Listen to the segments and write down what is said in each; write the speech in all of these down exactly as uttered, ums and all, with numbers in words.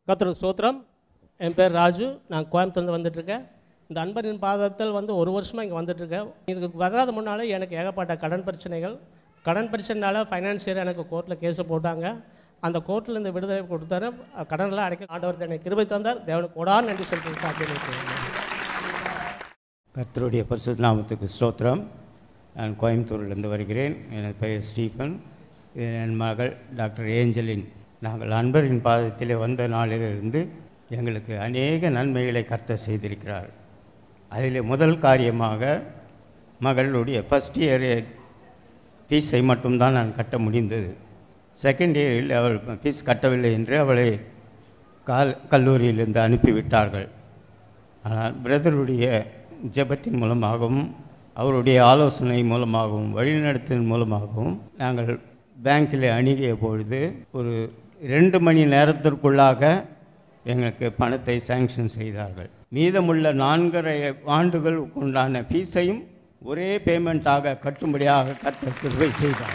கர்த்தருக்கு ஸ்தோத்திரம். என் பேர் ராஜு. நான் கோயம்புத்தூர்ந்து வந்துட்டுருக்கேன். இந்த அன்பரின் பாதத்தில் வந்து ஒரு வருஷமாக இங்கே வந்துட்டுருக்கேன். இதுக்கு வராத முன்னால் எனக்கு ஏகப்பட்ட கடன் பிரச்சனைகள். கடன் பிரச்சனைனால ஃபைனான்சியர் எனக்கு கோர்ட்டில் கேஸை போட்டாங்க. அந்த கோர்ட்டில் இந்த விடுதலை கொடுத்தாரு. கடனெல்லாம் அடைக்க ஆண்டவர் எனக்கு கிருபை தந்தார். தேவனுக்கு கொடான நன்றி செலுத்தி சாப்பிட்டு. கர்த்தருடைய பரிசுத்த நாமத்துக்கு ஸ்தோத்திரம். நான் கோயம்புத்தூரிலிருந்து வருகிறேன். எனது பெயர் ஸ்டீஃபன். இது என் மகள் டாக்டர் ஏஞ்சலின். நாங்கள் அன்பரின் பாதத்திலே வந்த நாளிலிருந்து எங்களுக்கு அநேக நன்மைகளை கர்த்தர் செய்திருக்கிறார். அதில் முதல் காரியமாக மகளுடைய ஃபஸ்ட் இயர் ஃபீஸை மட்டும்தான் நான் கட்ட முடிந்தது. செகண்ட் இயரில் அவள் ஃபீஸ் கட்டவில்லை என்று அவளை கால் கல்லூரியிலிருந்து அனுப்பிவிட்டார்கள். ஆனால் பிரதருடைய ஜெபத்தின் மூலமாகவும் அவருடைய ஆலோசனை மூலமாகவும் வழிநடத்தின் மூலமாகவும் நாங்கள் பேங்கில் அணுகிய பொழுது ஒரு ரெண்டு மணி நேரத்திற்குள்ளாக எங்களுக்கு பணத்தை சாங்ஷன் செய்தார்கள். மீதமுள்ள நான்கரை ஆண்டுகள் உண்டான ஃபீஸையும் ஒரே பேமெண்ட்டாக கட்டும்படியாக கர்த்தர் கிருபை செய்தார்.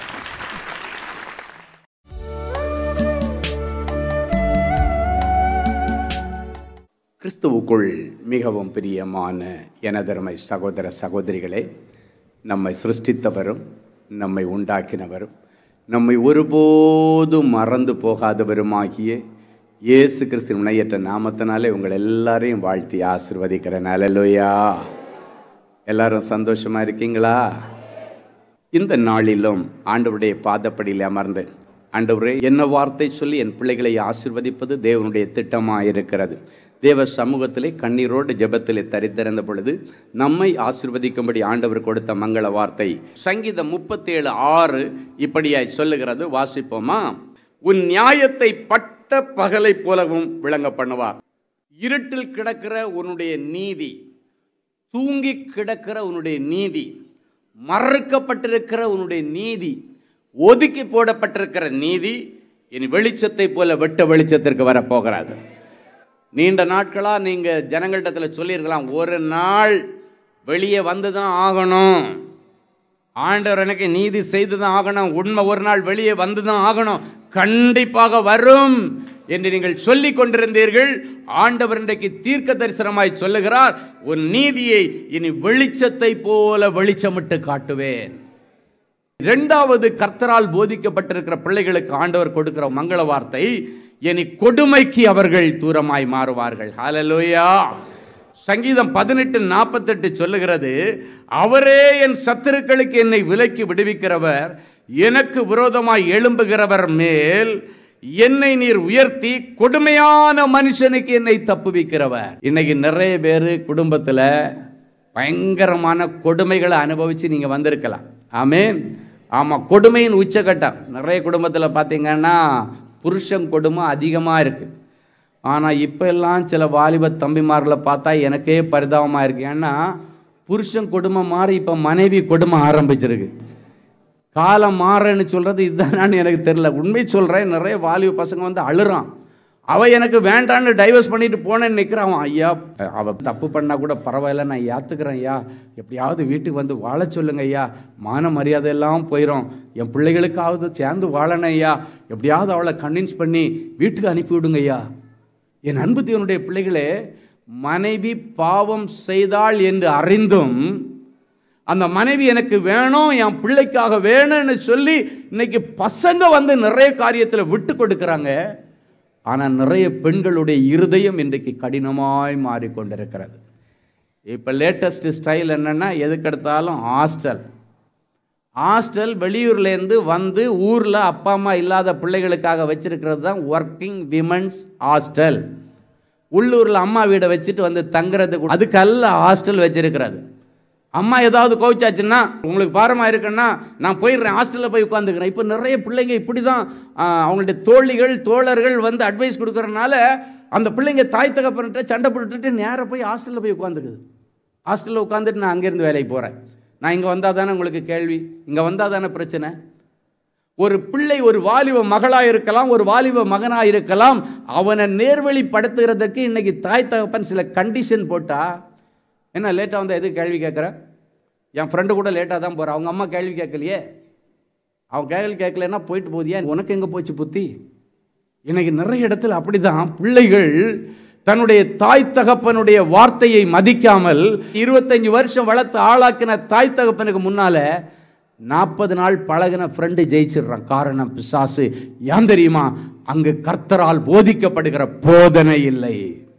கிறிஸ்துவுக்குள் மிகவும் பிரியமான எனதருமை சகோதர சகோதரிகளே, நம்மை சிருஷ்டித்தவரும் நம்மை உண்டாக்கினவரும் நம்மை ஒருபோதும் மறந்து போகாதவருமாகிய இயேசு கிறிஸ்துவின் இணையற்ற நாமத்தினாலே உங்கள் எல்லாரையும் வாழ்த்தி ஆசீர்வதிக்கிறேன். அல்லேலூயா. எல்லாரும் சந்தோஷமா இருக்கீங்களா? இந்த நாளிலும் ஆண்டவருடைய பாதப்படியில் அமர்ந்து, ஆண்டவரே, என்ன வார்த்தை சொல்லி என் பிள்ளைகளை ஆசீர்வதிப்பது தேவனுடைய திட்டமாக இருக்கிறது. தேவ சமூகத்திலே கண்ணீரோடு ஜெபத்திலே தரித்திருந்த பொழுது நம்மை ஆசீர்வதிக்கும்படி ஆண்டவர் கொடுத்த மங்கள வார்த்தை சங்கீதம் முப்பத்தி ஏழு ஆறு இப்படியாய் சொல்லுகிறது. வாசிப்போமா? உன் நியாயத்தை பட்ட பகலை போலவும் விளங்க பண்ணுவார். இருட்டில் கிடக்கிற உன்னுடைய நீதி, தூங்கி கிடக்கிற உன்னுடைய நீதி, மறுக்கப்பட்டிருக்கிற உன்னுடைய நீதி, ஒதுக்கி போடப்பட்டிருக்கிற நீதி இனி வெளிச்சத்தை போல வெட்ட வெளிச்சத்திற்கு வரப்போகிறாது. நீண்ட நாட்களாக நீங்கள் ஜனங்களிடத்தில் சொல்லியிருக்கலாம், ஒரு நாள் வெளியே வந்து தான் ஆகணும், ஆண்டவர் எனக்கு நீதி செய்து தான் ஆகணும், உண்மை ஒரு நாள் வெளியே வந்து தான் ஆகணும், கண்டிப்பாக வரும் என்று நீங்கள் சொல்லி கொண்டிருந்தீர்கள். ஆண்டவர் இன்றைக்கு தீர்க்க தரிசனமாய் சொல்லுகிறார், உன் நீதியை இனி வெளிச்சத்தை போல வெளிச்சமிட்டு காட்டுவேன். இரண்டாவது, கர்த்தரால் போதிக்கப்பட்டிருக்கிற பிள்ளைகளுக்கு ஆண்டவர் கொடுக்கிற மங்கள வார்த்தை, இனி கொடுமைக்கு அவர்கள் தூரமாய் மாறுவார்கள். ஹல்லேலூயா. சங்கீதம் பதினெட்டு நாற்பத்தெட்டு சொல்லுகிறது, அவரே என் சத்துருக்களுக்கு என்னை விலக்கி விடுவிக்கிறவர், எனக்கு விரோதமாய் எழும்புகிறவர் மேல் என்னை நீர் உயர்த்தி கொடுமையான மனுஷனுக்கு என்னை தப்புவிக்கிறவர். இன்னைக்கு நிறைய பேர் குடும்பத்தில் பயங்கரமான கொடுமைகளை அனுபவித்து நீங்கள் வந்திருக்கலாம். ஆமென். ஆமாம், கொடுமையின் உச்சகட்டம். நிறைய குடும்பத்தில் பார்த்தீங்கன்னா புருஷன் கொடுமை அதிகமாக இருக்குது. ஆனால் இப்போ எல்லாம் சில வாலிப தம்பிமார்களை பார்த்தா எனக்கே பரிதாபமாக இருக்குது. ஏன்னா புருஷன் கொடுமை மாறி இப்போ மனைவி கொடுமை ஆரம்பிச்சிருக்கு. காலம் மாறன்னு சொல்கிறது இதுதானான்னு எனக்கு தெரில. உண்மை சொல்கிறேன், நிறைய வாலிப பசங்க வந்து அழுறான், அவள் எனக்கு வேண்டான்னு டைவர்ஸ் பண்ணிட்டு போனேன்னு நிற்கிறான். ஐயா, அவள் தப்பு பண்ணால் கூட பரவாயில்ல, நான் ஏற்றுக்கிறேன் ஐயா, எப்படியாவது வீட்டுக்கு வந்து வாழ சொல்லுங்க ஐயா, மான மரியாதையெல்லாம் போயிடும், என் பிள்ளைகளுக்காவது சேர்ந்து வாழணும் ஐயா, எப்படியாவது அவளை கன்வின்ஸ் பண்ணி வீட்டுக்கு அனுப்பிவிடுங்க ஐயா. என் அன்பு தேவனுடைய பிள்ளைகளே, மனைவி பாவம் செய்தாள் என்று அறிந்தும் அந்த மனைவி எனக்கு வேணும், என் பிள்ளைக்காக வேணும்னு சொல்லி இன்னைக்கு பசங்க வந்து நிறைய காரியத்தில் விட்டு கொடுக்குறாங்க. ஆனால் நிறைய பெண்களுடைய இருதயம் இன்றைக்கு கடினமாய் மாறிக்கொண்டிருக்கிறது. இப்போ லேட்டஸ்ட் ஸ்டைல் என்னென்னா, எதுக்கெடுத்தாலும் ஹாஸ்டல் ஹாஸ்டல் வெளியூர்லேருந்து வந்து ஊரில் அப்பா அம்மா இல்லாத பிள்ளைகளுக்காக வச்சுருக்கிறது தான் ஒர்க்கிங் விமன்ஸ் ஹாஸ்டல். உள்ளூரில் அம்மா வீடை வச்சுட்டு வந்து தங்குறதுக்கு அதுக்கல்ல ஹாஸ்டல் வச்சுருக்கிறது. அம்மா ஏதாவது கோவிச்சாச்சுன்னா, உங்களுக்கு பாரமாக இருக்குன்னா நான் போயிடுறேன், ஹாஸ்டலில் போய் உட்காந்துக்கிறேன். இப்போ நிறைய பிள்ளைங்க இப்படி தான் அவங்களுடைய தோழிகள் தோழர்கள் வந்து அட்வைஸ் கொடுக்குறதுனால அந்த பிள்ளைங்க தாய் தகப்பன்கிட்ட சண்டை போட்டுட்டு நேராக போய் ஹாஸ்டலில் போய் உட்காந்துக்குது. ஹாஸ்டலில் உட்காந்துட்டு நான் அங்கேருந்து வேலைக்கு போகிறேன், நான் இங்கே வந்தால் தானே உங்களுக்கு கேள்வி, இங்கே வந்தால் தானே பிரச்சனை. ஒரு பிள்ளை ஒரு வாலிப மகளாக இருக்கலாம், ஒரு வாலிப மகனாக இருக்கலாம், அவனை நேர்வழிப்படுத்துகிறதுக்கு இன்றைக்கி தாய் தகப்பன் சில கண்டிஷன் போட்டால், என்ன லேட்டாக வந்தால் எதுக்கு கேள்வி கேட்குற? என் ஃப்ரெண்டு கூட லேட்டாக தான் போகிறான், அவங்க அம்மா கேள்வி கேட்கலையே, அவன் கேள்வி கேட்கலன்னா போயிட்டு போதியா, உனக்கு எங்கே போச்சு புத்தி? இன்னைக்கு நிறைய இடத்துல அப்படிதான் பிள்ளைகள் தன்னுடைய தாய் தகப்பனுடைய வார்த்தையை மதிக்காமல் இருபத்தஞ்சு வருஷம் வளர்த்து ஆளாக்கின தாய் தகப்பனுக்கு முன்னால நாற்பது நாள் பழகின ஃப்ரெண்டு ஜெயிச்சிடுறான். காரணம் பிசாசு. ஏன் தெரியுமா? அங்கு கர்த்தரால் போதிக்கப்படுகிற போதனை இல்லை.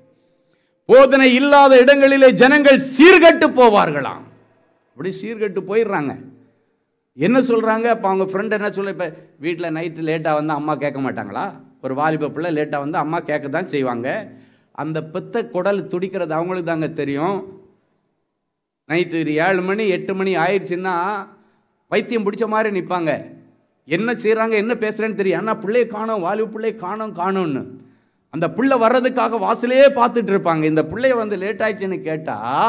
போதனை இல்லாத இடங்களிலே ஜனங்கள் சீர்கட்டு போவார்களாம். அப்படி சீர்கட்டு போயிடுறாங்க. என்ன சொல்றாங்க? அப்போ அவங்க ஃப்ரெண்ட் என்ன சொல்ல, இப்போ வீட்டில் நைட்டு லேட்டாக வந்து அம்மா கேட்க மாட்டாங்களா? ஒரு வாலிப பிள்ளை லேட்டாக வந்து அம்மா கேட்க தான் செய்வாங்க. அந்த பெத்த குடல் துடிக்கிறது அவங்களுக்கு தாங்க தெரியும். நைட்டு ஏழு மணி எட்டு மணி ஆயிடுச்சுன்னா வைத்தியம் பிடிச்ச மாதிரி நிற்பாங்க. என்ன செய்கிறாங்க, என்ன பேசுகிறேன்னு தெரியும். ஆனால் பிள்ளையை காணோம், வாலிப பிள்ளையை காணோம் காணோன்னு அந்த பிள்ளை வர்றதுக்காக வாசலையே பார்த்துட்டு இருப்பாங்க. இந்த பிள்ளைய வந்து லேட் ஆயிடுச்சுன்னு கேட்டால்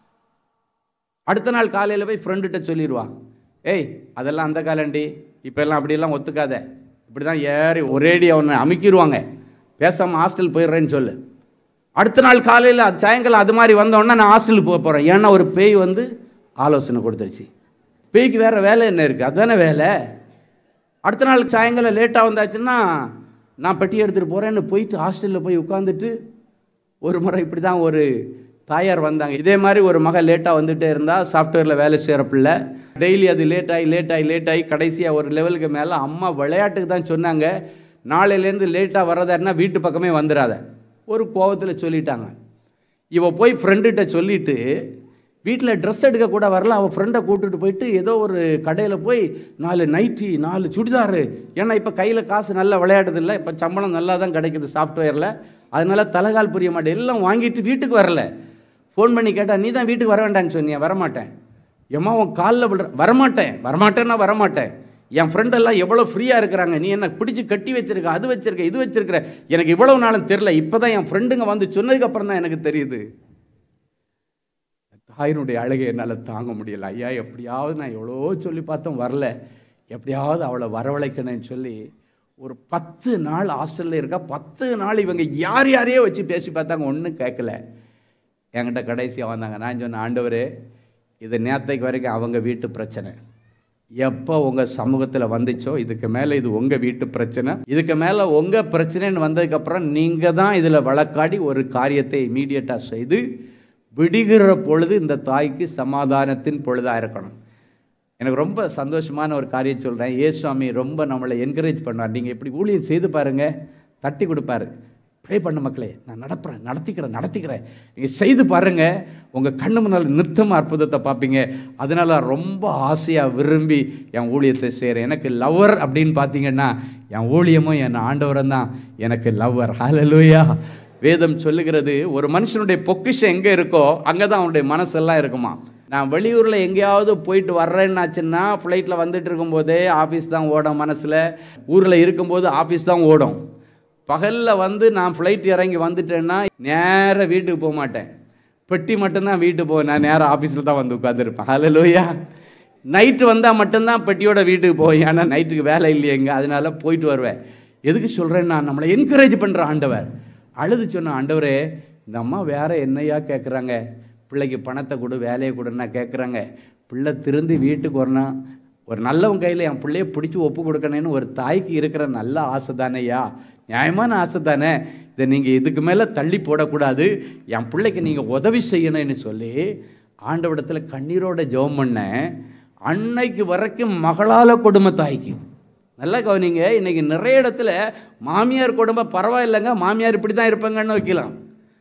அடுத்த நாள் காலையில் போய் ஃப்ரெண்டுகிட்ட சொல்லிடுவா, ஏய் அதெல்லாம் அந்த காலண்டி, இப்போ எல்லாம் அப்படியெல்லாம் ஒத்துக்காத, இப்படி தான் ஏறி ஒரேடி அவனை அமுக்கிடுவாங்க, பேசாமல் ஹாஸ்டல் போயிடுறேன்னு சொல்லு. அடுத்த நாள் காலையில் சாயங்காலம் அது மாதிரி வந்தோடனே நான் ஹாஸ்டலுக்கு போக போகிறேன். ஏன்னா ஒரு பேய் வந்து ஆலோசனை கொடுத்துருச்சு. பேய்க்கு வேறு வேலை என்ன இருக்குது? அதுதானே வேலை. அடுத்த நாள் சாயங்காலம் லேட்டாக வந்தாச்சுன்னா நான் பெட்டி எடுத்துகிட்டு போகிறேன்னு போயிட்டு ஹாஸ்டலில் போய் உட்காந்துட்டு ஒரு முறை இப்படி தான் ஒரு தாயார் வந்தாங்க. இதே மாதிரி ஒரு மகள் லேட்டாக வந்துகிட்டே இருந்தால், சாஃப்ட்வேரில் வேலை செய்கிற பிள்ளை. டெய்லி அது லேட் ஆகி லேட் ஆகி லேட் ஆகி கடைசியாக ஒரு லெவலுக்கு மேலே அம்மா விளையாட்டுக்கு தான் சொன்னாங்க, நாளையிலேருந்து லேட்டாக வர்றதாருன்னா வீட்டு பக்கமே வந்துடாத. ஒரு கோபத்தில் சொல்லிட்டாங்க. இவ போய் ஃப்ரெண்டுகிட்ட சொல்லிவிட்டு வீட்டில் ட்ரெஸ் எடுக்க கூட வரல. அவள் ஃப்ரெண்டை கூப்பிட்டுட்டு போயிட்டு ஏதோ ஒரு கடையில் போய் நாலு நைட்டி நாலு சுடிதாரு, ஏன்னா இப்போ கையில் காசு நல்லா விளையாடுதில்லை, இப்போ சம்பளம் நல்லா தான் கிடைக்குது சாஃப்ட்வேரில், அதனால தலைகால் புரிய மாட்டேன், எல்லாம் வாங்கிட்டு வீட்டுக்கு வரல. ஃபோன் பண்ணி கேட்டால் நீ தான் வீட்டுக்கு வர வேண்டான்னு சொன்னியா? வரமாட்டேன். ஏம்மா உன் காலில் விழுற, வரமாட்டேன் வரமாட்டேன்னா வரமாட்டேன். என் ஃப்ரெண்டெல்லாம் எவ்வளோ ஃப்ரீயாக இருக்கிறாங்க, நீ என்ன பிடிச்சி கட்டி வச்சிருக்க, அது வச்சிருக்க இது வச்சிருக்கிற, எனக்கு இவ்வளவு நாளும் தெரில, இப்போ தான் என் ஃப்ரெண்டுங்க வந்து சொன்னதுக்கப்புறம் தான் எனக்கு தெரியுது. தாயினுடைய அழகை என்னால் தாங்க முடியலை. ஐயா எப்படியாவது நான் எவ்வளோ சொல்லி பார்த்தோம் வரல, எப்படியாவது அவளை வரவழைக்கணும்னு சொல்லி ஒரு பத்து நாள் ஹாஸ்டலில் இருக்கா. பத்து நாள் இவங்க யார் யாரையோ வச்சு பேசி பார்த்தாங்க, ஒன்றும் கேட்கல. என்கிட்ட கடைசியாக வந்தாங்க. நான் சொன்னேன், ஆண்டவரே இது நேற்றைக்கு வரைக்கும் அவங்க வீட்டு பிரச்சனை, எப்போ உங்கள் சமூகத்தில் வந்துச்சோ இதுக்கு மேலே இது உங்கள் வீட்டு பிரச்சனை, இதுக்கு மேலே உங்கள் பிரச்சனைன்னு வந்ததுக்கப்புறம் நீங்கள் தான் இதில் வழக்காடி ஒரு காரியத்தை இமீடியட்டாக செய்து விடுகிற பொழுது இந்த தாய்க்கு சமாதானத்தின் பொழுதாக இருக்கணும். எனக்கு ரொம்ப சந்தோஷமான ஒரு காரியம் சொல்கிறேன். ஏசுவாமி ரொம்ப நம்மளை என்கரேஜ் பண்ணுவார். நீங்கள் இப்படி ஊழியம் செய்து பாருங்கள், தட்டி கொடுப்பாரு. ப்ரே பண்ண மக்களே, நான் நடப்புறேன் நடத்திக்கிறேன் நடத்திக்கிறேன் நீங்கள் செய்து பாருங்கள், உங்கள் கண்ணு முன்னால் நித்தமாக அற்புதத்தை பார்ப்பீங்க. அதனால் ரொம்ப ஆசையாக விரும்பி என் ஊழியத்தை செய்கிறேன். எனக்கு லவ்வர் அப்படின்னு பார்த்தீங்கன்னா என் ஊழியமும் என் ஆண்டவரும் தான் எனக்கு லவ்வர். ஹல்லேலூயா. வேதம் சொல்லுகிறது, ஒரு மனுஷனுடைய பொக்கிஷம் எங்கே இருக்கோ அங்கே தான் அவனுடைய மனசெல்லாம் இருக்குமா. நான் வெளியூரில் எங்கேயாவது போயிட்டு வர்றேன்னாச்சுன்னா ஃப்ளைட்டில் வந்துட்டு இருக்கும்போதே ஆஃபீஸ் தான் ஓடும், மனசில் ஊரில் இருக்கும்போது ஆஃபீஸ் தான் ஓடும். பகலில் வந்து நான் ஃப்ளைட் இறங்கி வந்துட்டேன்னா நேராக வீட்டுக்கு போக மாட்டேன், பெட்டி மட்டும்தான் வீட்டுக்கு போவேன். நான் நேராக ஆஃபீஸில் தான் வந்து உட்காந்துருப்பேன். ஹல்லேலூயா. நைட்டு வந்தால் மட்டும்தான் பெட்டியோட வீட்டுக்கு போவேன், ஏன்னா நைட்டுக்கு வேலை இல்லையேங்க, அதனால போயிட்டு வருவேன். எதுக்கு சொல்கிறேன்னா நம்மளை என்கரேஜ் பண்ணுற ஆண்டவர். அழுது சொன்ன, ஆண்டவரே இந்த அம்மா வேறு என்னையா கேட்குறாங்க, பிள்ளைக்கு பணத்தை கொடு வேலையை கொடுன்னா கேட்குறாங்க, பிள்ளை திருந்தி வீட்டுக்கு வரணும், ஒரு நல்லவங்க கையில் என் பிள்ளைய பிடிச்சி ஒப்பு கொடுக்கணுன்னு ஒரு தாய்க்கு இருக்கிற நல்ல ஆசை தானேயா, நியாயமான ஆசை தானே, இதை நீங்கள் இதுக்கு மேலே தள்ளி போடக்கூடாது, என் பிள்ளைக்கு நீங்கள் உதவி செய்யணும்னு சொல்லி ஆண்டவரிடத்தில் கண்ணீரோட ஜெபம் பண்ணேன். அன்னைக்கு வரைக்கும் மகளால் கொடுமை தாய்க்கு. நல்லா கவனிங்க, இன்றைக்கி நிறைய இடத்துல மாமியார் கொடுமை பரவாயில்லைங்க, மாமியார் இப்படி தான் இருப்பாங்கன்னு வைக்கலாம்,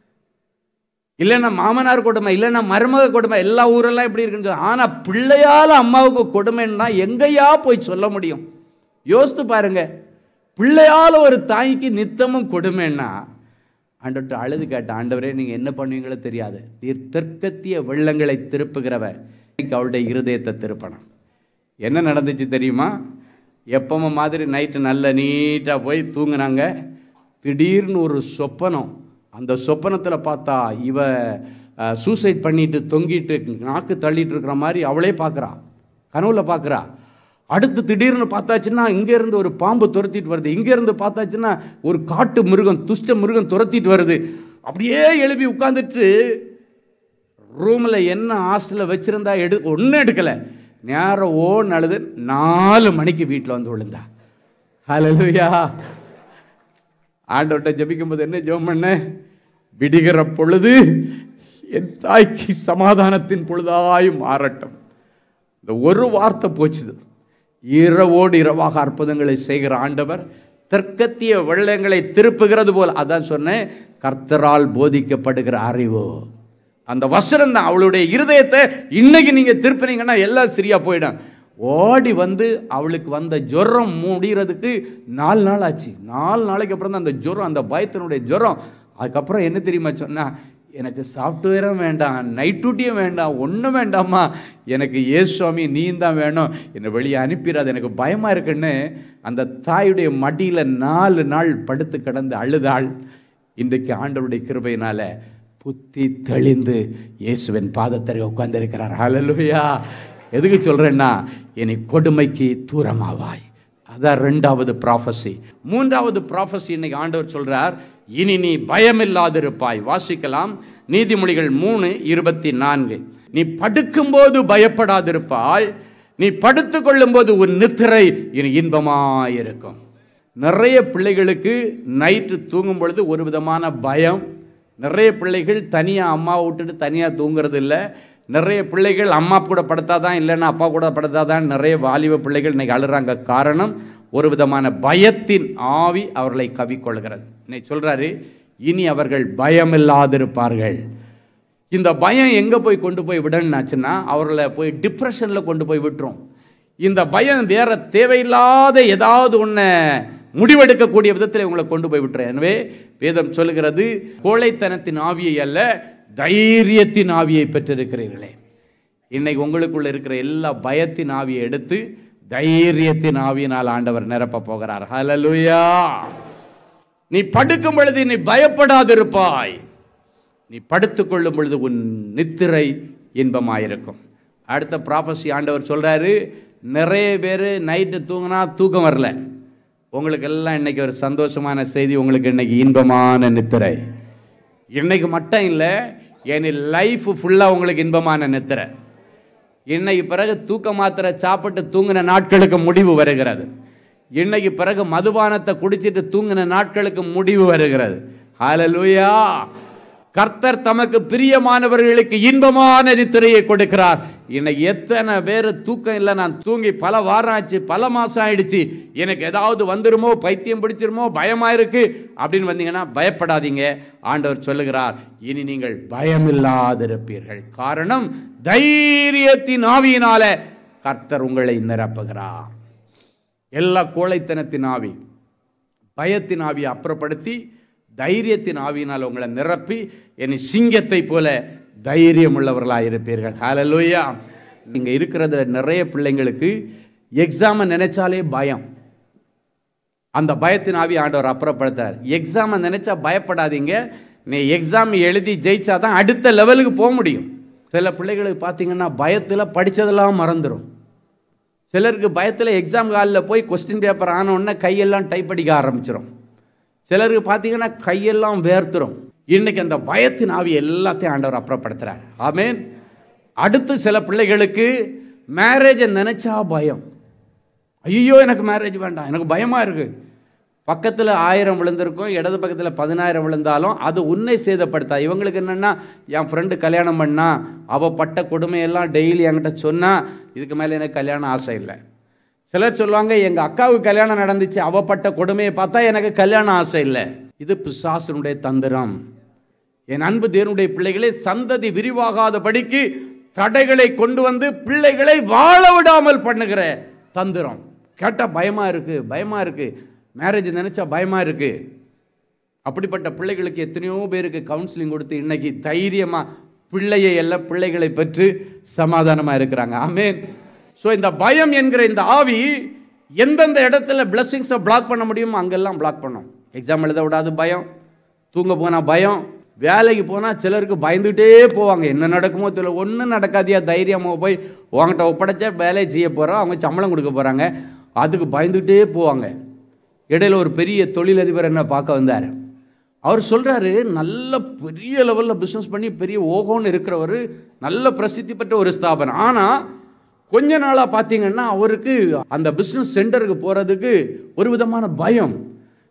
இல்லைன்னா மாமனார் கொடுமை, இல்லைன்னா மருமக கொடுமை, எல்லா ஊரெல்லாம் இப்படி இருக்குன்னு சொல்ல. ஆனால் பிள்ளையால் அம்மாவுக்கு கொடுமைன்னா எங்கேயா போய் சொல்ல முடியும்? யோசித்து பாருங்க. பிள்ளையால் ஒரு தாய்க்கு நித்தமும் கொடுமைன்னா ஆண்டவர்கிட்ட அழுது கேட்ட, ஆண்டவரே நீங்கள் என்ன பண்ணுவீங்களோ தெரியாது, நீர் தெற்கத்திய வெள்ளங்களை திருப்புகிறவர், அவளுடைய இருதயத்தை திருப்பணும். என்ன நடந்துச்சு தெரியுமா? எப்பவும் மாதிரி நைட்டு நல்ல நீட்டாக போய் தூங்குனாங்க. திடீர்னு ஒரு சொப்பனம். அந்த சொப்பனத்தில் பார்த்தா இவ சூசைட் பண்ணிட்டு தொங்கிட்டு நாக்கு தள்ளிட்டு இருக்கிற மாதிரி அவளே பார்க்குறா, கனவுல பார்க்குறா. அடுத்து திடீர்னு பார்த்தாச்சுன்னா இங்கேருந்து ஒரு பாம்பு துரத்திட்டு வருது, இங்கேருந்து பார்த்தாச்சுன்னா ஒரு காட்டு மிருகம், துஷ்ட மிருகம் துரத்திட்டு வருது. அப்படியே எழுப்பி உட்காந்துட்டு ரூமில் என்ன ஹாஸ்டலில் வச்சுருந்தா எடு ஒன்றும் எடுக்கலை, நேரம் ஓன்னு அழுது நாலு மணிக்கு வீட்டில் வந்து விழுந்தா. ஹல்லேலூயா. ஆண்டவர்கிட்ட ஜெபிக்கும் போது என்ன ஜெபம் பண்ண? விடுகிற பொழுது என் தாய்க்கு சமாதானத்தின் பொழுதாயும் மாறட்டும். இந்த ஒரு வார்த்தை போச்சுது. இரவோடு இரவாக அற்புதங்களை செய்கிற ஆண்டவர் தெற்கத்திய வெள்ளங்களை திருப்புகிறது போல். அதான் சொன்னேன், கர்த்தரால் போதிக்கப்படுகிற அறிவு. அந்த வசனம் தான் அவளுடைய இருதயத்தை இன்னைக்கு நீங்க திருப்பினீங்கன்னா எல்லாம் சரியா போயிடும். ஓடி வந்து அவளுக்கு வந்த ஜுரம் முடிகிறதுக்கு நாலு நாள் ஆச்சு. நாலு நாளைக்கு அப்புறம் தான் அந்த ஜுரம், அந்த பயத்தினுடைய ஜுரம். அதுக்கப்புறம் என்ன தெரியுமா சொன்னா, எனக்கு சாஃப்ட்வேரும் வேண்டாம், நைட் டியூட்டியும் வேண்டாம், ஒன்றும் வேண்டாமா, எனக்கு ஏசு சுவாமி நீ தான் வேணும், என்னை வெளியே அனுப்பிடாது, எனக்கு பயமாக இருக்குன்னு அந்த தாயுடைய மடியில் நாலு நாள் படுத்து கிடந்து அழுதாள். இன்றைக்கு ஆண்டவருடைய கிருபையினால புத்தி தெளிந்து இயேசுவின் பாதத்தரை உட்கார்ந்திருக்கிறார். ஹல்லேலூயா. எதுக்கு சொல்கிறேன்னா, இனி கொடுமைக்கு தூரமாவாய். அதான் ரெண்டாவது ப்ராஃபஸி. மூன்றாவது ப்ராஃபஸி இன்னைக்கு ஆண்டவர் சொல்றார், இனி நீ பயமில்லாதிருப்பாய். வாசிக்கலாம், நீதிமொழிகள் மூணு இருபத்தி நான்கு. நீ படுக்கும்போது பயப்படாதிருப்பாய், நீ படுத்து கொள்ளும் போது உன் நித்திரை இனி இன்பமாயிருக்கும். நிறைய பிள்ளைகளுக்கு நைட்டு தூங்கும் பொழுது ஒரு விதமான பயம். நிறைய பிள்ளைகள் தனியாக அம்மாவை விட்டுட்டு தனியாக தூங்குறது இல்லை. நிறைய பிள்ளைகள் அம்மா கூட படுத்தாதான், இல்லைன்னா அப்பா கூட படுத்தாதான் நிறைய வாலிப பிள்ளைகள் இன்னைக்கு அழுறாங்க. காரணம், ஒரு விதமான பயத்தின் ஆவி அவர்களை கவிக்கொள்கிறது. இன்னைக்கு சொல்றாரு, இனி அவர்கள் பயமில்லாதிருப்பார்கள். இந்த பயம் எங்கே போய் கொண்டு போய் விடணும்னாச்சுன்னா, அவர்களை போய் டிப்ரெஷனில் கொண்டு போய் விட்டுரும். இந்த பயம் வேற தேவையில்லாத ஏதாவது ஒன்று முடிவெடுக்கக்கூடிய விதத்தில் இவங்களை கொண்டு போய் விட்டுறேன். எனவே வேதம் சொல்லுகிறது, கோழைத்தனத்தின் ஆவியை அல்ல, தைரியத்தின் ஆவியை பெற்றிருக்கிறீர்களே. இன்னைக்கு உங்களுக்குள்ள இருக்கிற எல்லா பயத்தின் ஆவியை எடுத்து தைரியத்தின் ஆவியினால் ஆண்டவர் நிரப்ப போகிறார். ஹல்லேலூயா. நீ படுக்கும் பொழுது நீ பயப்படாதிருப்பாய், நீ படுத்துக் கொள்ளும் பொழுது உன் நித்திரை இன்பமாயிருக்கும். அடுத்த ப்ராஃபஸி ஆண்டவர் சொல்றாரு, நிறைய பேர் நைட்டு தூங்கினா தூக்கம் வரல. உங்களுக்கு எல்லாம் இன்னைக்கு ஒரு சந்தோஷமான செய்தி, உங்களுக்கு இன்னைக்கு இன்பமான நித்திரை. இன்னைக்கு மட்டும் இல்லை, என் லைஃப் ஃபுல்லாக உங்களுக்கு இன்பமான நித்திரை. இன்னைக்கு பிறகு தூக்க மாத்திரை சாப்பிட்டு தூங்கின நாட்களுக்கு முடிவு வருகிறது. இன்னைக்கு பிறகு மதுபானத்தை குடிச்சிட்டு தூங்கின நாட்களுக்கு முடிவு வருகிறது. ஹல்லேலூயா. கர்த்தர் தமக்கு பிரியமானவர்களுக்கு இன்பமான நித்திரையை கொடுக்கிறார். இன்னைக்கு எத்தனை பேர் தூக்கம் இல்லை, நான் தூங்கி பல வாரம் ஆச்சு, பல மாதம் ஆயிடுச்சு, எனக்கு ஏதாவது வந்துருமோ, பைத்தியம் பிடிச்சிருமோ, பயமாக இருக்கு அப்படின்னு வந்தீங்கன்னா பயப்படாதீங்க. ஆண்டவர் சொல்லுகிறார், இனி நீங்கள் பயமில்லாதிருப்பீர்கள். காரணம், தைரியத்தின் ஆவியினால கர்த்தர் உங்களை நிரப்புகிறார். எல்லா கோழைத்தனத்தின் ஆவி, பயத்தின் ஆவியை அப்புறப்படுத்தி தைரியத்தின் ஆவியினால் உங்களை நிரப்பி என் சிங்கத்தை போல தைரியம் உள்ளவர்களாக இருப்பீர்கள். ஹல்லேலூயா. இங்கே இருக்கிறதுல நிறைய பிள்ளைங்களுக்கு எக்ஸாமை நினைச்சாலே பயம். அந்த பயத்தின் ஆவி ஆண்டவர் அப்புறப்படுத்துறார். எக்ஸாமை நினைச்சா பயப்படாதீங்க, நீ எக்ஸாம் எழுதி ஜெயிச்சாதான் அடுத்த லெவலுக்கு போக முடியும். சில பிள்ளைகளுக்கு பார்த்தீங்கன்னா பயத்தில் படித்ததெல்லாம் மறந்துடும். சிலருக்கு பயத்தில் எக்ஸாம் ஹாலில் போய் கொஸ்டின் பேப்பர் ஆனோடனே கையெல்லாம் டைப் அடிக்க ஆரம்பிச்சிடும். சிலருக்கு பார்த்தீங்கன்னா கையெல்லாம் வேர்த்துரும். இன்னைக்கு அந்த பயத்தின் ஆவி எல்லாத்தையும் ஆண்டவர் அப்புறப்படுத்துறார். ஆமென். அடுத்து சில பிள்ளைகளுக்கு மேரேஜை நினைச்சா பயம். ஐயோ எனக்கு மேரேஜ் வேண்டாம், எனக்கு பயமா இருக்கு. பக்கத்தில் ஆயிரம் விழுந்திருக்கும், இடது பக்கத்தில் பதினாயிரம் விழுந்தாலும் அது உன்னை சேதப்படுத்தா. இவங்களுக்கு என்னென்னா, என் ஃப்ரெண்டு கல்யாணம் பண்ணா, அவள் பட்ட கொடுமையெல்லாம் டெய்லி என்கிட்ட சொன்னா, இதுக்கு மேலே எனக்கு கல்யாணம் ஆசை இல்லை. சிலர் சொல்லுவாங்க, எங்கள் அக்காவுக்கு கல்யாணம் நடந்துச்சு, அவள் பட்ட கொடுமையை பார்த்தா எனக்கு கல்யாணம் ஆசை இல்லை. இது பிசாசனுடைய தந்திரம். என் அன்பு தேவனுடைய பிள்ளைகளே, சந்ததி விரிவாகாதபடிக்கு தடைகளை கொண்டு வந்து பிள்ளைகளை வாழ விடாமல் பண்ணுகிற தந்திரம். கேட்டால் பயமா இருக்கு, பயமா இருக்கு, மேரேஜ் நினைச்சா பயமா இருக்கு. அப்படிப்பட்ட பிள்ளைகளுக்கு எத்தனையோ பேருக்கு கவுன்சிலிங் கொடுத்து இன்னைக்கு தைரியமா பிள்ளையை எல்லாம் பிள்ளைகளை பெற்று சமாதானமா இருக்கிறாங்க. ஆமென். ஸோ இந்த பயம் என்கிற இந்த ஆவி எந்தெந்த இடத்துல பிளஸ்ஸிங்ஸை பிளாக் பண்ண முடியுமோ அங்கெல்லாம் பிளாக் பண்ணும். எக்ஸாம் எழுத விடாது பயம், தூங்க போனால் பயம், வேலைக்கு போனால் சிலருக்கு பயந்துகிட்டே போவாங்க, என்ன நடக்குமோ தெரியல. ஒன்றும் நடக்காதியா, தைரியமாக போய் உங்கள்கிட்ட ஒப்படைச்சா வேலையை செய்ய போகிறோம், அவங்க சம்பளம் கொடுக்க போகிறாங்க, அதுக்கு பயந்துகிட்டே போவாங்க. இடையில ஒரு பெரிய தொழிலதிபர் என்ன பார்க்க வந்தார். அவர் சொல்கிறாரு, நல்ல பெரிய லெவலில் பிஸ்னஸ் பண்ணி பெரிய ஓகோன்னு இருக்கிறவர், நல்ல பிரசித்தி பெற்ற ஒரு ஸ்தாபனம். ஆனால் கொஞ்ச நாளாக பார்த்தீங்கன்னா அவருக்கு அந்த பிஸ்னஸ் சென்டருக்கு போகிறதுக்கு ஒரு விதமான பயம்.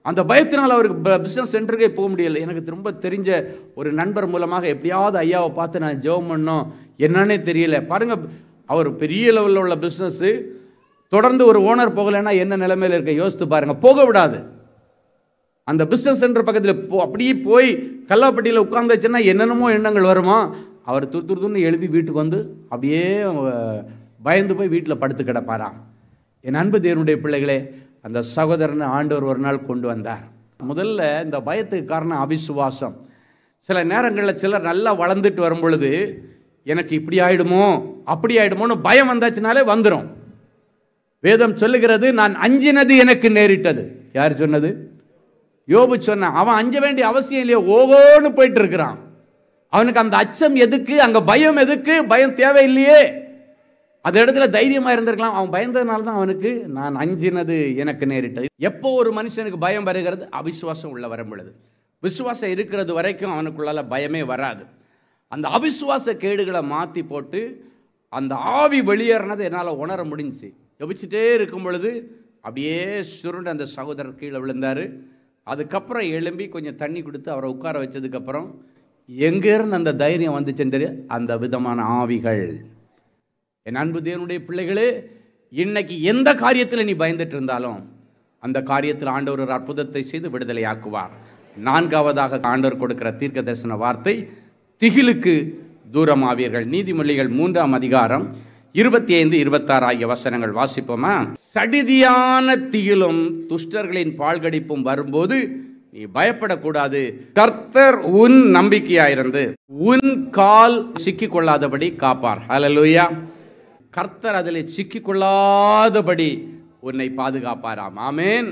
அந்த பயத்தினால் அவருக்கு பிஸ்னஸ் சென்டருக்கே போக முடியலை. எனக்கு ரொம்ப தெரிஞ்ச ஒரு நண்பர் மூலமாக எப்படியாவது ஐயாவை பார்த்து நான் ஜெபம் பண்ணோம், என்னன்னே தெரியல. பாருங்கள், அவர் பெரிய லெவலில் உள்ள பிஸ்னஸ்ஸு, தொடர்ந்து ஒரு ஓனர் போகலைன்னா என்ன நிலைமையில் இருக்க யோசித்து பாருங்கள். போக விடாது. அந்த பிஸ்னஸ் சென்டர் பக்கத்தில் போ அப்படியே போய் கல்லாப்பட்டியில் உட்காந்துச்சுன்னா என்னென்னமோ எண்ணங்கள் வருமா. அவர் துரு துருன்னு எழுப்பி வீட்டுக்கு வந்து அப்படியே பயந்து போய் வீட்டில் படுத்து கிடப்பாராம். என் அன்பு தேவனுடைய பிள்ளைகளே, அந்த சகோதரனை ஆண்டவர் ஒரு நாள் கொண்டு வந்தார். முதல்ல இந்த பயத்துக்கு காரணம் அவிசுவாசம். சில நேரங்களில் சிலர் நல்லா வளர்ந்துட்டு வரும் பொழுது எனக்கு இப்படி ஆயிடுமோ அப்படி ஆயிடுமோன்னு பயம் வந்தாச்சுனாலே வந்துடும். வேதம் சொல்லுகிறது, நான் அஞ்சினது எனக்கு நேரிட்டது. யார் சொன்னது? யோபு சொன்னான். அவன் அஞ்ச வேண்டிய அவசியம் இல்லையோ, ஓகோன்னு போயிட்டு இருக்கிறான். அவனுக்கு அந்த அச்சம் எதுக்கு? அங்க பயம் எதுக்கு? பயம் தேவையில்லையே. அந்த இடத்துல தைரியமா இருந்திருக்கலாம். அவன் பயந்ததுனால தான் அவனுக்கு நான் அஞ்சினது எனக்கு நேரிட்டது. எப்போ ஒரு மனுஷனுக்கு பயம் வருகிறது? அவிசுவாசம் உள்ள வரும் பொழுது. விசுவாசம் இருக்கிறது வரைக்கும் அவனுக்குள்ளால பயமே வராது. அந்த அவிசுவாச கேடுகளை மாற்றி போட்டு அந்த ஆவி வெளியேறினது என்னால் உணர முடிஞ்சு. ஜெபிச்சுட்டே இருக்கும் பொழுது அப்படியே சுருண்டு அந்த சகோதரர் கீழே விழுந்தார். அதுக்கப்புறம் எழும்பி கொஞ்சம் தண்ணி கொடுத்து அவரை உட்கார வச்சதுக்கப்புறம் எங்கேருந்து அந்த தைரியம் வந்துச்சுன்னு தெரியும். அந்த விதமான ஆவிகள். என் அன்பு தேவனுடைய பிள்ளைகளே, இன்னைக்கு எந்த காரியத்தில் நீ பயந்துட்டு இருந்தாலும் அந்த காரியத்தில் ஆண்டவர் ஒரு அற்புதத்தை செய்து விடுதலை ஆக்குவார். நான்காவதாக ஆண்டவர் கொடுக்கிற தீர்க்க தரிசன வார்த்தை, திகிலுக்கு தூரமாவீர்கள். நீதிமொழிகள் மூன்றாம் அதிகாரம் இருபத்தி ஐந்து இருபத்தாறு ஆகிய வசனங்கள் வாசிப்போமா? சடிதியான திகிலும் துஷ்டர்களின் பால்கடிப்பும் வரும்போது நீ பயப்படக்கூடாது. கர்த்தர் உன் நம்பிக்கையாயிருந்து உன் கால் சிக்கிக் கொள்ளாதபடி காப்பார். ஹல்லேலூயா. கர்த்தர் அதில் சிக்கிக் கொள்ளாதபடி உன்னை பாதுகாப்பாராம். ஆமென்.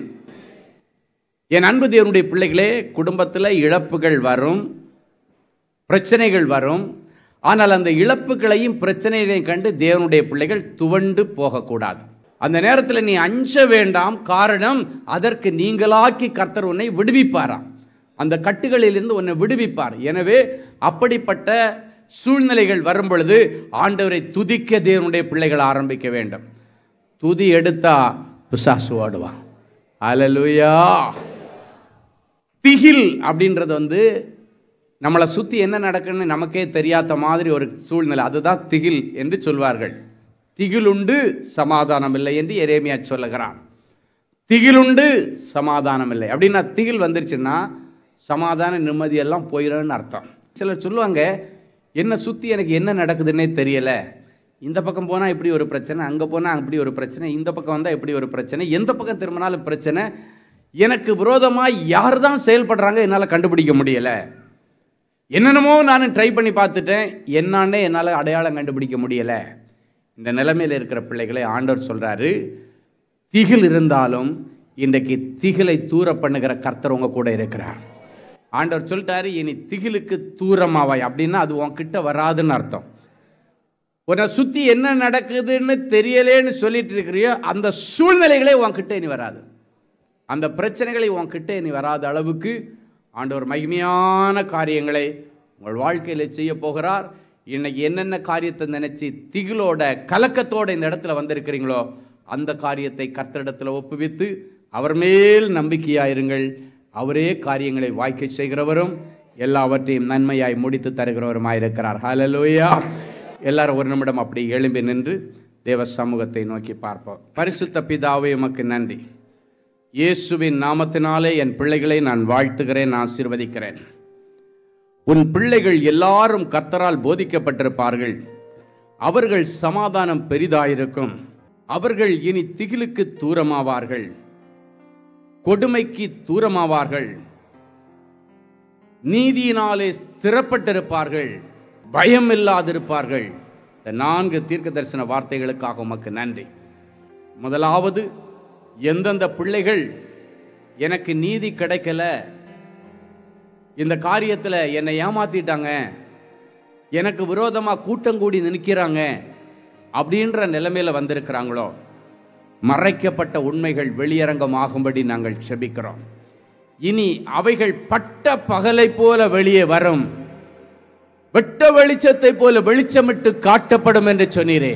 என் அன்பு தேவனுடைய பிள்ளைகளே, குடும்பத்தில் இழப்புகள் வரும், பிரச்சனைகள் வரும். ஆனால் அந்த இழப்புகளையும் பிரச்சனைகளையும் கண்டு தேவனுடைய பிள்ளைகள் துவண்டு போகக்கூடாது. அந்த நேரத்தில் நீ அஞ்ச வேண்டாம். காரணம், அதற்கு நீங்களாக்கி கர்த்தர் உன்னை விடுவிப்பாராம். அந்த கட்டுகளிலிருந்து உன்னை விடுவிப்பார். எனவே அப்படிப்பட்ட சூழ்நிலைகள் வரும் பொழுது ஆண்டவரை துதிக்க தேவனுடைய பிள்ளைகள் ஆரம்பிக்க வேண்டும். துதி எடுத்தா பிசாசு ஓடுவான். அல்லேலூயா. திகில் அப்படின்றது வந்து நம்மளை சுற்றி என்ன நடக்குன்னு நமக்கே தெரியாத மாதிரி ஒரு சூழ்நிலை. அதுதான் திகில் என்று சொல்வார்கள். திகிலுண்டு சமாதானம் இல்லை என்று எரேமியா சொல்லுகிறான். திகிலுண்டு சமாதானம் இல்லை அப்படின்னா, திகில் வந்துருச்சுன்னா சமாதான நிம்மதியெல்லாம் போயிடும்னு அர்த்தம். சிலர் சொல்லுவாங்க, என்னை சுற்றி எனக்கு என்ன நடக்குதுன்னே தெரியலை. இந்த பக்கம் போனால் இப்படி ஒரு பிரச்சனை, அங்கே போனால் அப்படி ஒரு பிரச்சனை, இந்த பக்கம் வந்தால் இப்படி ஒரு பிரச்சனை, எந்த பக்கம் திரும்பினாலும் பிரச்சனை. எனக்கு விரோதமாக யார் தான் செயல்படுறாங்க என்னால் கண்டுபிடிக்க முடியலை. என்னென்னமோ நான் ட்ரை பண்ணி பார்த்துட்டேன், என்னான்னே என்னால் அடையாளம் கண்டுபிடிக்க முடியலை. இந்த நிலைமையில் இருக்கிற பிள்ளைகளை ஆண்டவர் சொல்கிறாரு, திகில் இருந்தாலும் இன்றைக்கு திகிலை தூர பண்ணுகிற கர்த்தர் உங்க கூட இருக்கிறார். ஆண்டவர் சொல்லிட்டாரு, இனி திகிலுக்கு தூரமாவாய். அப்படின்னா அது உன்கிட்ட வராதுன்னு அர்த்தம். உன்னை சுற்றி என்ன நடக்குதுன்னு தெரியலேன்னு சொல்லிட்டு இருக்கிறியோ அந்த சூழ்நிலைகளே உன்கிட்ட இனி வராது. அந்த பிரச்சனைகளை உன்கிட்ட இனி வராத அளவுக்கு ஆண்டவர் மகிமையான காரியங்களை உங்கள் வாழ்க்கையில் செய்ய போகிறார். இன்னைக்கு என்னென்ன காரியத்தை நினைச்சு திகிலோட கலக்கத்தோட இந்த இடத்துல வந்திருக்கிறீங்களோ அந்த காரியத்தை கர்த்தரிடத்தில் ஒப்புவித்து அவர் மேல் நம்பிக்கையாயிருங்கள். அவரே காரியங்களை வாய்க்க செய்கிறவரும் எல்லாவற்றையும் நன்மையாய் முடித்து தருகிறவருமாயிருக்கிறார். ஹல்லேலூயா. எல்லாரும் ஒரு நிமிடம் அப்படி எழும்பி நின்று தேவ சமூகத்தை நோக்கி பார்ப்போம். பரிசுத்த பிதாவே, உமக்கு நன்றி. இயேசுவின் நாமத்தினாலே என் பிள்ளைகளை நான் வாழ்த்துகிறேன், ஆசீர்வதிக்கிறேன். உன் பிள்ளைகள் எல்லாரும் கர்த்தரால் போதிக்கப்பட்டிருப்பார்கள். அவர்கள் சமாதானம் பெரிதாயிருக்கும். அவர்கள் இனி திகிலுக்கு தூரமாவார்கள், கொடுமைக்கு தூரமாவார்கள், நீதியினாலே ஸ்திரப்பட்டிருப்பார்கள், பயம் இல்லாதிருப்பார்கள். இந்த நான்கு தீர்க்க தரிசன வார்த்தைகளுக்காக உமக்கு நன்றி. முதலாவது, எந்தெந்த பிள்ளைகள் எனக்கு நீதி கிடைக்கல, இந்த காரியத்தில் என்னை ஏமாத்திட்டாங்க, எனக்கு விரோதமாக கூட்டம் கூடி நிற்கிறாங்க அப்படின்ற நிலைமையில் வந்திருக்கிறாங்களோ, மறைக்கப்பட்ட உண்மைகள் வெளியரங்கமாகும்படி நாங்கள் செபிக்கிறோம். இனி அவைகள் பட்ட பகலை போல வெளியே வரும், வெட்ட வெளிச்சத்தை போல வெளிச்சமிட்டு காட்டப்படும் என்று சொன்னீரே.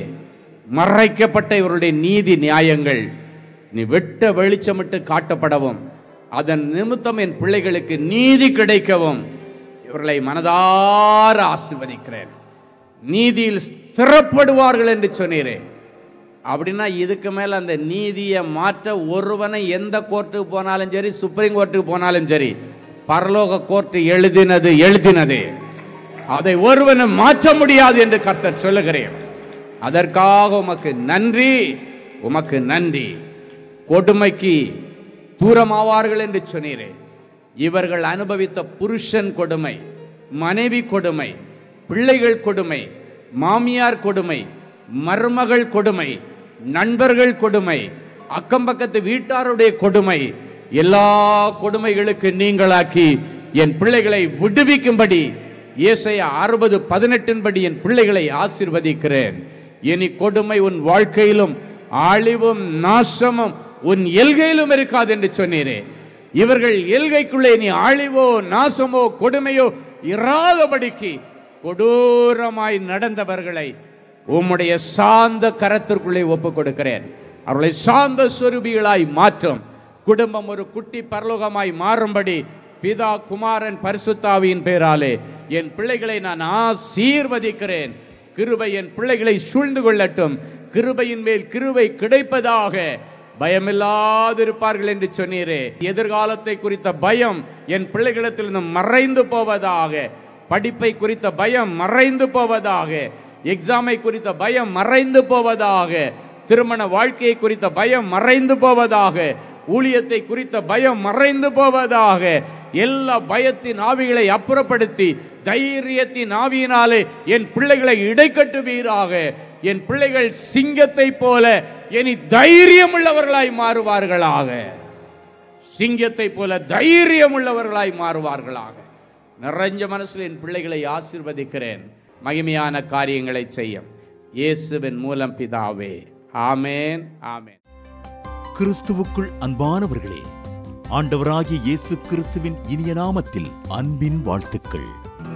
மறைக்கப்பட்ட இவருடைய நீதி நியாயங்கள் நீ வெட்ட வெளிச்சமிட்டு காட்டப்படவும், அதன் நிமித்தம் என் பிள்ளைகளுக்கு நீதி கிடைக்கவும் இவர்களை மனதார ஆசீர்வதிக்கிறேன். நீதியில் ஸ்திரப்படுவார்கள் என்று சொன்னீரே. அப்படின்னா இதுக்கு மேலே அந்த நீதியை மாற்ற ஒருவனை எந்த கோர்ட்டுக்கு போனாலும் சரி, சுப்ரீம் கோர்ட்டுக்கு போனாலும் சரி, பரலோக கோர்ட்டு எழுதினது எழுதினதே, அதை ஒருவனை மாற்ற முடியாது என்று கர்த்தர் சொல்லுகிறேன். அதற்காக உமக்கு நன்றி, உமக்கு நன்றி. கொடுமைக்கு தூரமாவார்கள் என்று சொன்னீரே. இவர்கள் அனுபவித்த புருஷன் கொடுமை, மனைவி கொடுமை, பிள்ளைகள் கொடுமை, மாமியார் கொடுமை, மருமகள் கொடுமை, நண்பர்கள் கொடுமை, அக்கம் பக்கத்து வீட்டாருடைய கொடுமை, எல்லா கொடுமைகளுக்கு நீங்களாக்கி என் பிள்ளைகளை விடுவிக்கும்படி ஏசாயா அறுபது பதினெட்டின் படி என் பிள்ளைகளை ஆசீர்வதிக்கிறேன். இனி கொடுமை உன் வாழ்க்கையிலும் அழிவும் நாசமும் உன் எல்கையிலும் இருக்காது என்று சொன்னீரே. இவர்கள் எல்கைக்குள்ளே நீ அழிவோ நாசமோ கொடுமையோ இராதபடிக்கு கொடூரமாய் நடந்தவர்களை உம்முடைய சாந்த கரத்திற்குள்ளே ஒப்புக் கொடுக்கிறேன். அவர்களை சாந்த சொரூபிகளாய் மாற்றும். குடும்பம் ஒரு குட்டி பரலோகமாய் மாறும்படி பிதா குமாரன் பரிசுத்தாவியின் பெயராலே என் பிள்ளைகளை நான் ஆசீர்வதிக்கிறேன். கிருபை என் பிள்ளைகளை சூழ்ந்து கொள்ளட்டும். கிருபையின் மேல் கிருபை கிடைப்பதாக. பயமில்லாதிருப்பார்கள் என்று சொன்னீரே. எதிர்காலத்தை குறித்த பயம் என் பிள்ளைகளிடத்திலிருந்து மறைந்து போவதாக. படிப்பை குறித்த பயம் மறைந்து போவதாக. எக்ஸாமை குறித்த பயம் மறைந்து போவதாக. திருமண வாழ்க்கையை குறித்த பயம் மறைந்து போவதாக. ஊழியத்தை குறித்த பயம் மறைந்து போவதாக. எல்லா பயத்தின் ஆவிகளை அப்புறப்படுத்தி தைரியத்தின் ஆவியினாலே என் பிள்ளைகளை இடைக்கட்டுவீராக. என் பிள்ளைகள் சிங்கத்தை போல இனி தைரியம் உள்ளவர்களாய் மாறுவார்களாக. சிங்கத்தை போல தைரியம் உள்ளவர்களாய் மாறுவார்களாக. நிறைஞ்ச மனசில் என் பிள்ளைகளை ஆசீர்வதிக்கிறேன். மகிமையான காரியங்களை செய்ய இயேசுவின் மூலம் பிதாவே. ஆமேன், ஆமேன். கிறிஸ்துவுக்குள் அன்பானவர்களே, ஆண்டவராகிய இயேசு கிறிஸ்துவின் இனிய நாமத்தில் அன்பின் வாழ்த்துக்கள்.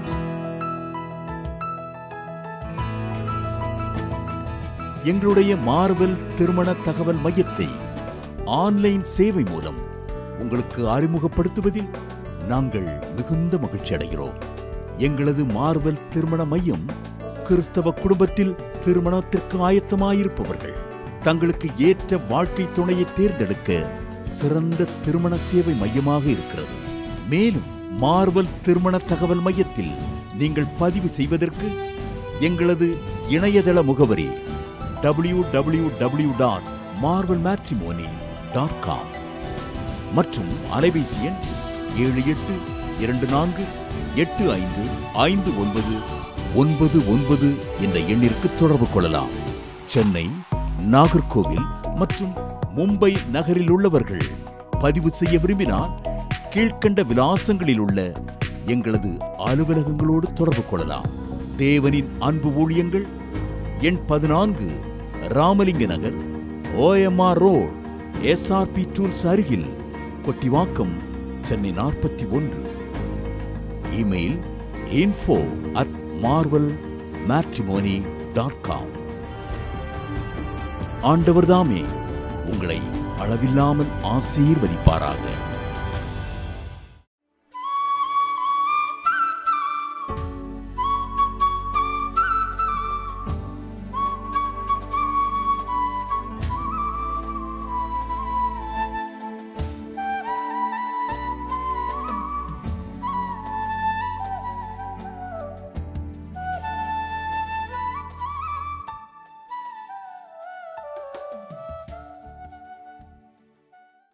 எங்களுடைய மார்வெல் திருமண தகவல் மையத்தை ஆன்லைன் சேவை மூலம் உங்களுக்கு அறிமுகப்படுத்துவதில் நாங்கள் மிகுந்த மகிழ்ச்சி அடைகிறோம். எங்களது மார்வெல் திருமண மையம் கிறிஸ்தவ குடும்பத்தில் திருமணத்திற்கு ஆயத்தமாயிருப்பவர்கள் தங்களுக்கு ஏற்ற வாழ்க்கை துணையை தேர்ந்தெடுக்க சிறந்த திருமண சேவை மையமாக இருக்கிறது. மேலும் மார்வெல் திருமண தகவல் மையத்தில் நீங்கள் பதிவு செய்வதற்கு எங்களது இணையதள முகவரி W W W dot Marvel matrimony dot com மற்றும் அலைபேசி எண் ஏழு எட்டு இரண்டு நான்கு எட்டு ஐந்து ஐந்து ஒன்பது ஒன்பது ஒன்பது என்ற எண்ணிற்கு தொடர்பு கொள்ளலாம். சென்னை, நாகர்கோவில் மற்றும் மும்பை நகரில் உள்ளவர்கள் பதிவு செய்ய விரும்பினால் கீழ்கண்ட விலாசங்களில் உள்ள எங்களது அலுவலகங்களோடு தொடர்பு கொள்ளலாம். தேவனின் அன்பு ஊழியங்கள் எண் பதினான்கு, Ramalinga Nagar, OMR road, SRP tools அருகில், கொட்டிவாக்கம், சென்னை நாற்பத்தி ஒன்று. Email info at marvel matrimony dot com. ஆண்டவர்தாமே உங்களை அளவில்லாமல் ஆசீர்வதிப்பாராக.